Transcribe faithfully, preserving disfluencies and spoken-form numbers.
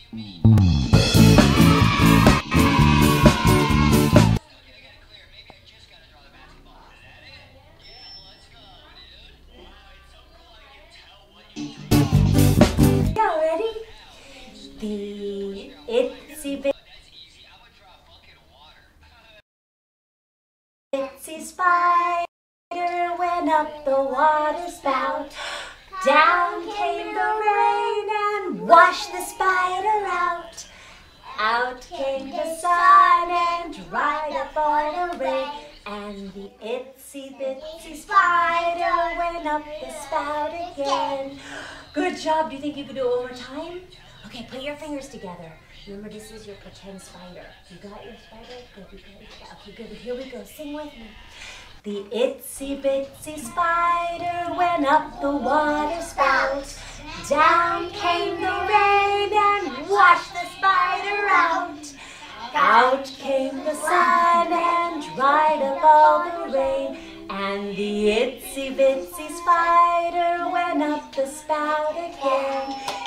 Y'all ready? The itsy bitsy spider went up the water spout. Down came the rain and washed the spider out. Out came the sun and dried up all the rain. And the itsy bitsy spider went up the spout again. Good job. Do you think you could do it one more time? Okay, put your fingers together. Remember, this is your pretend spider. You got your spider? Good, you got your spider. Okay, good. Here we go. Sing with me. The itsy bitsy spider went up the water spout. Down came the rain and washed the spider out. Out came the sun and dried up all the rain. And the itsy bitsy spider went up the spout again.